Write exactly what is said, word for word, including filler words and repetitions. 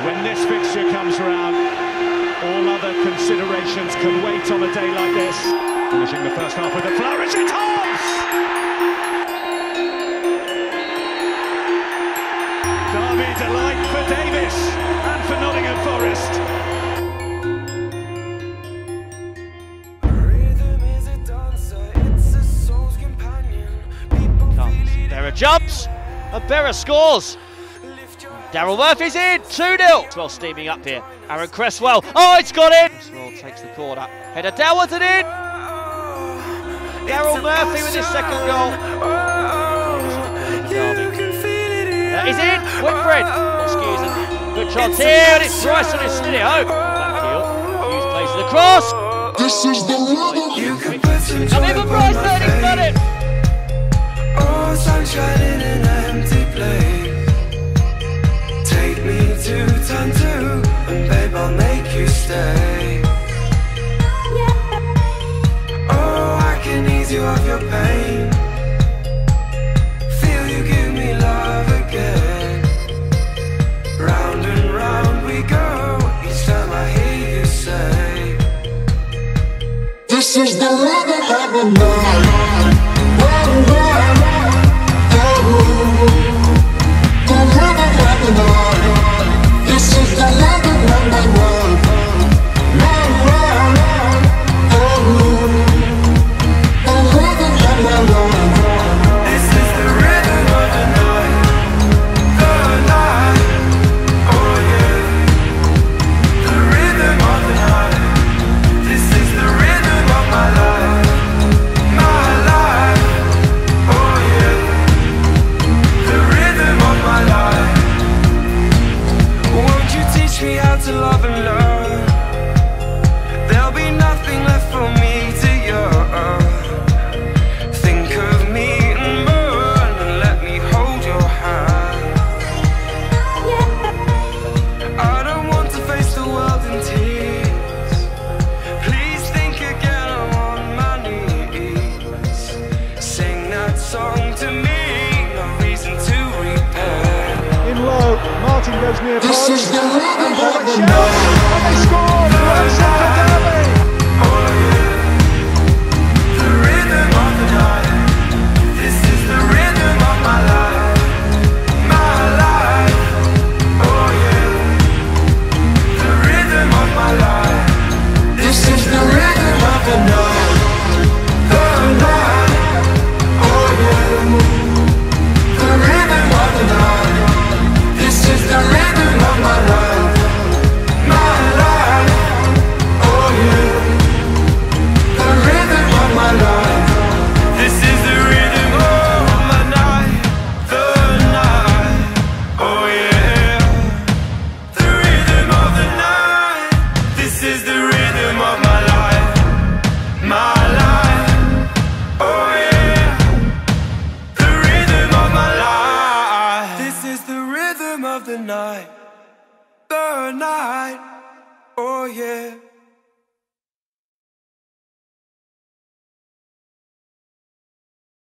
When this fixture comes around, all other considerations can wait on a day like this. Finishing the first half with a flourish, it's Hobbs! Derby delight for Davis and for Nottingham Forest. Berra jumps, and Berra scores. Daryl Murphy's in, two nil. Well, steaming up here. Aaron Cresswell, oh, it's got in. Cresswell takes the corner. Header downwards and in. Daryl Murphy with his second goal. Uh, he's in, Whitford. Excuse me. Good chance here, and it's Bryson who's slid it home. Backheel, Hughes plays the cross. This is the rhythm. Come in for Bryson, he's done it. Oh, sunshine in an empty place. Take me to turn two, and babe, I'll make you stay. Oh, I can ease you of your pain. Feel you give me love again. Round and round we go, each time I hear you say, this is the rhythm of the night. to love and learn. There'll be nothing left for me to yearn. Think of me and burn, and let me hold your hand. I don't want to face the world in tears. Please think again, I'm on my knees. Sing that song to me, no reason to repair. In low, Martin goes near This is the rhythm and of the and night. they score! Close up for Derby! Oh yeah, the rhythm of the night. This is the rhythm of my life, my life. Oh yeah, the rhythm of my life. This is the rhythm of the night. The night. Oh yeah, the rhythm of the night. This is the rhythm of my life. My life. Oh yeah, the rhythm of my life. This is the rhythm of my night. The night. Oh yeah, the rhythm of the night. This is the rhythm of my life. My life. Oh yeah, the rhythm of my life. This is the rhythm of the night. The night. Oh yeah.